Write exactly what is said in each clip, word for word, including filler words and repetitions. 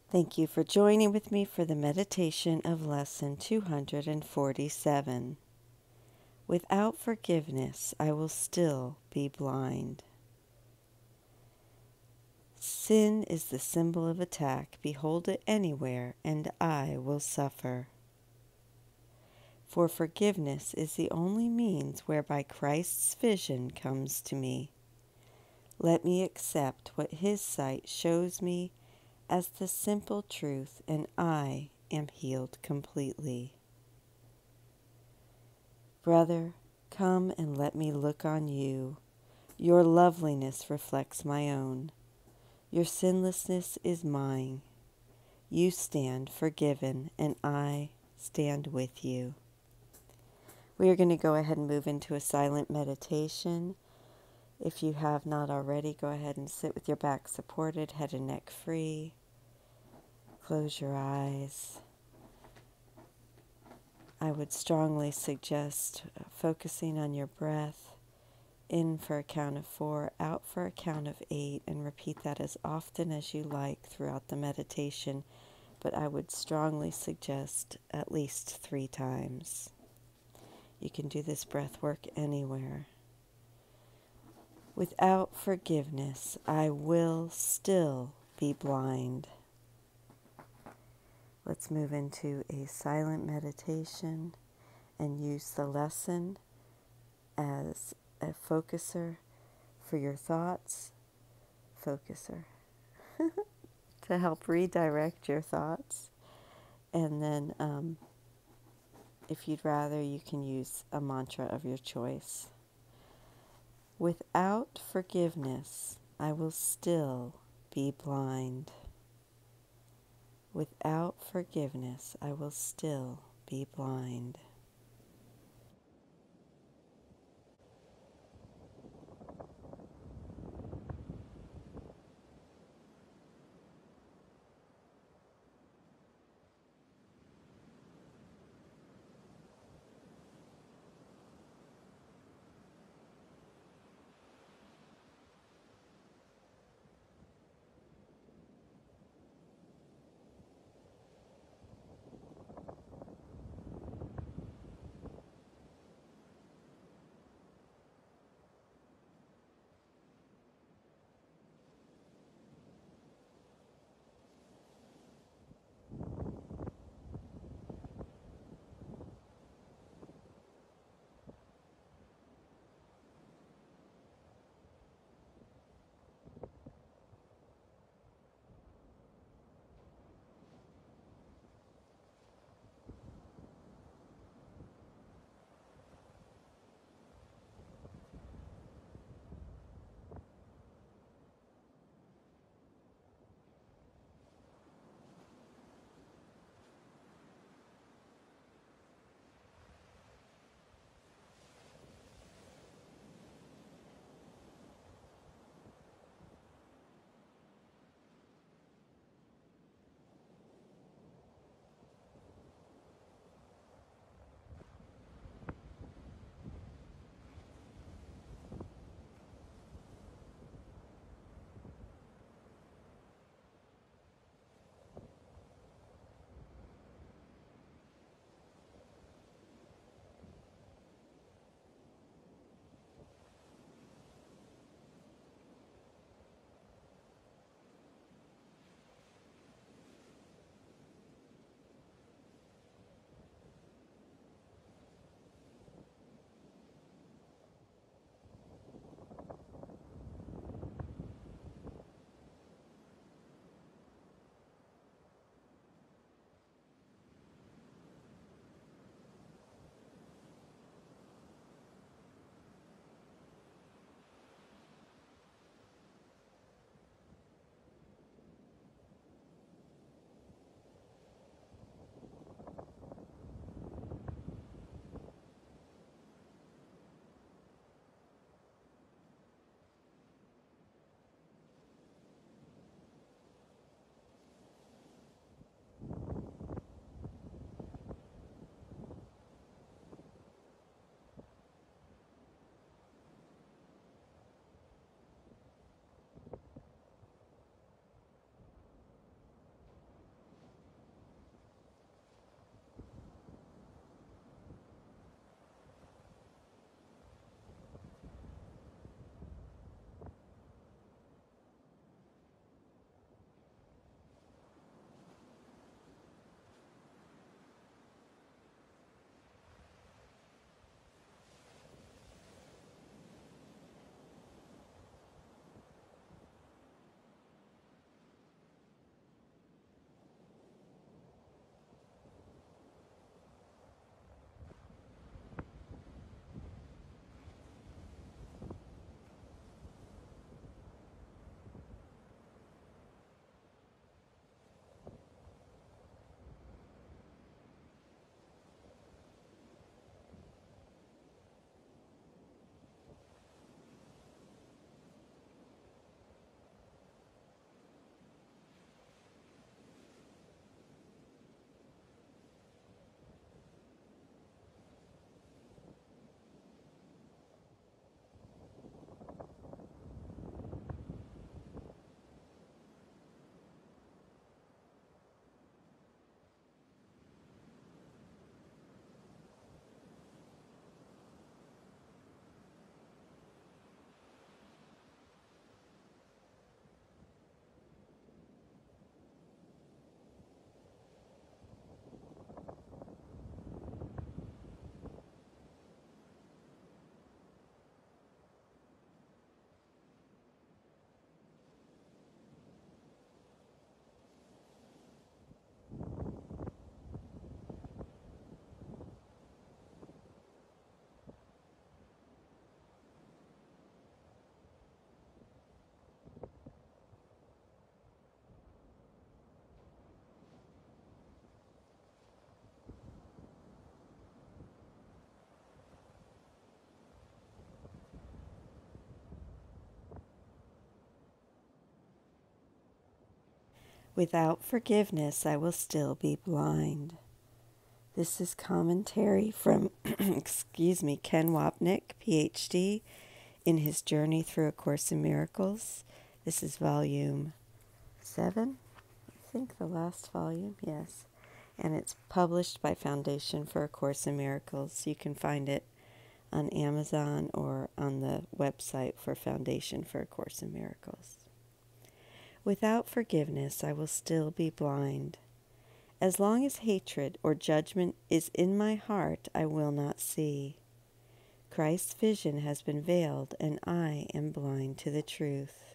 Thank you for joining with me for the meditation of Lesson two hundred forty-seven. Without forgiveness, I will still be blind. Sin is the symbol of attack. Behold it anywhere, and I will suffer. For forgiveness is the only means whereby Christ's vision comes to me. Let me accept what His sight shows me as the simple truth, and I am healed completely. Brother, come and let me look on you. Your loveliness reflects my own. Your sinlessness is mine. You stand forgiven, and I stand with you. We are going to go ahead and move into a silent meditation. If you have not already, go ahead and sit with your back supported, head and neck free. Close your eyes. I would strongly suggest focusing on your breath. In for a count of four, out for a count of eight, and repeat that as often as you like throughout the meditation, but I would strongly suggest at least three times. You can do this breath work anywhere. Without forgiveness, I will still be blind. Let's move into a silent meditation and use the lesson as a focuser for your thoughts, focuser, to help redirect your thoughts. And then um, if you'd rather, you can use a mantra of your choice. Without forgiveness, I will still be blind. Without forgiveness, I will still be blind. Without forgiveness, I will still be blind. This is commentary from, excuse me, Ken Wapnick, P H D, in his Journey Through A Course in Miracles. This is volume seven, I think the last volume, yes. And it's published by Foundation for A Course in Miracles. You can find it on Amazon or on the website for Foundation for A Course in Miracles. Without forgiveness, I will still be blind. As long as hatred or judgment is in my heart, I will not see. Christ's vision has been veiled, and I am blind to the truth.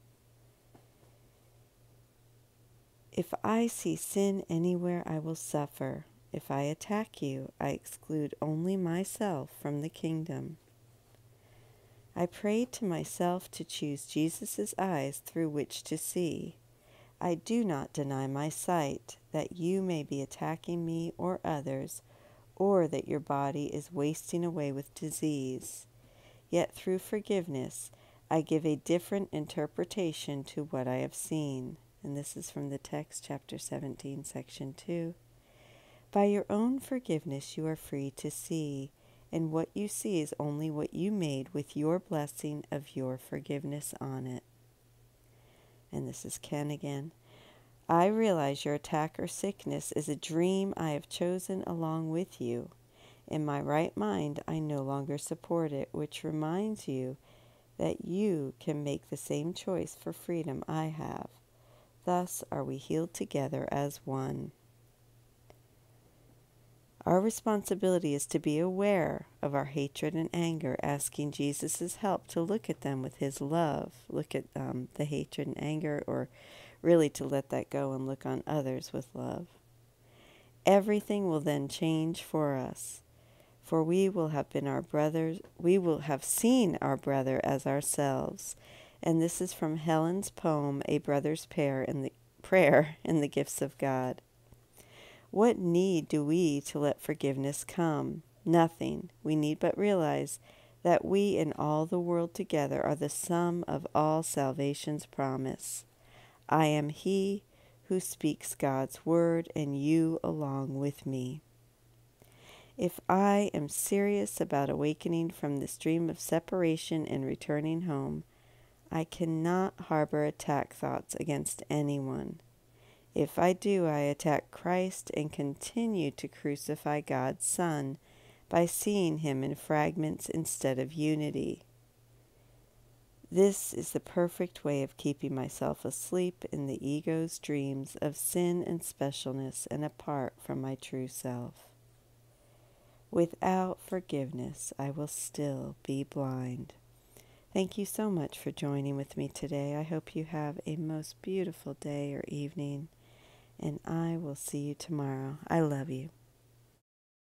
If I see sin anywhere, I will suffer. If I attack you, I exclude only myself from the kingdom. I prayed to myself to choose Jesus' eyes through which to see. I do not deny my sight, that you may be attacking me or others, or that your body is wasting away with disease. Yet through forgiveness, I give a different interpretation to what I have seen. And this is from the text, chapter seventeen, section two. By your own forgiveness, you are free to see, and what you see is only what you made with your blessing of your forgiveness on it. And this is Ken again. I realize your attack or sickness is a dream I have chosen along with you. In my right mind, I no longer support it, which reminds you that you can make the same choice for freedom I have. Thus are we healed together as one. Our responsibility is to be aware of our hatred and anger, asking Jesus' help to look at them with his love. Look at um, the hatred and anger, or really to let that go and look on others with love. Everything will then change for us, for we will have been our brothers, we will have seen our brother as ourselves. And this is from Helen's poem, A Brother's Prayer in the, Prayer in the Gifts of God. What need do we to let forgiveness come? Nothing. We need but realize that we and all the world together are the sum of all salvation's promise. I am he who speaks God's word, and you along with me. If I am serious about awakening from this dream of separation and returning home, I cannot harbor attack thoughts against anyone. If I do, I attack Christ and continue to crucify God's Son by seeing him in fragments instead of unity. This is the perfect way of keeping myself asleep in the ego's dreams of sin and specialness and apart from my true self. Without forgiveness, I will still be blind. Thank you so much for joining with me today. I hope you have a most beautiful day or evening, and I will see you tomorrow. I love you.